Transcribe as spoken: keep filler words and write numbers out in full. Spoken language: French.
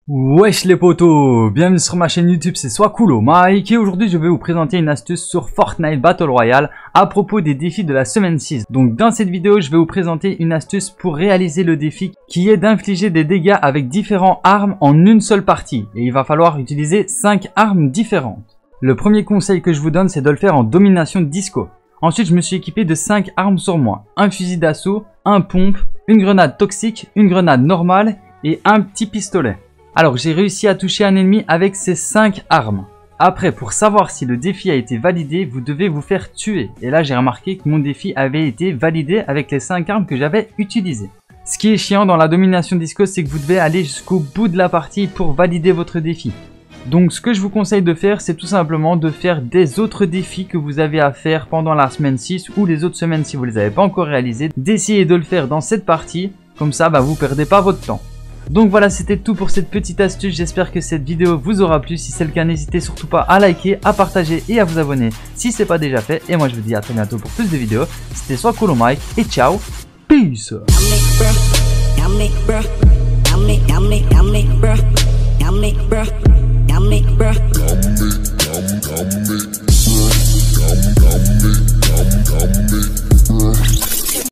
Wesh les potos, bienvenue sur ma chaîne YouTube, c'est Swakulo Mike et aujourd'hui je vais vous présenter une astuce sur Fortnite Battle Royale à propos des défis de la semaine six. Donc dans cette vidéo je vais vous présenter une astuce pour réaliser le défi qui est d'infliger des dégâts avec différentes armes en une seule partie et il va falloir utiliser cinq armes différentes. Le premier conseil que je vous donne c'est de le faire en domination disco. Ensuite je me suis équipé de cinq armes sur moi, un fusil d'assaut, un pompe, une grenade toxique, une grenade normale et un petit pistolet. Alors j'ai réussi à toucher un ennemi avec ces cinq armes. Après, pour savoir si le défi a été validé, vous devez vous faire tuer. Et là j'ai remarqué que mon défi avait été validé avec les cinq armes que j'avais utilisées. Ce qui est chiant dans la domination disco, c'est que vous devez aller jusqu'au bout de la partie pour valider votre défi. Donc ce que je vous conseille de faire, c'est tout simplement de faire des autres défis que vous avez à faire pendant la semaine six ou les autres semaines si vous ne les avez pas encore réalisés. D'essayer de le faire dans cette partie, comme ça bah, vous ne perdez pas votre temps. Donc voilà, c'était tout pour cette petite astuce, j'espère que cette vidéo vous aura plu. Si c'est le cas, n'hésitez surtout pas à liker, à partager et à vous abonner si ce n'est pas déjà fait. Et moi je vous dis à très bientôt pour plus de vidéos. C'était Swakulo Mike et ciao, peace.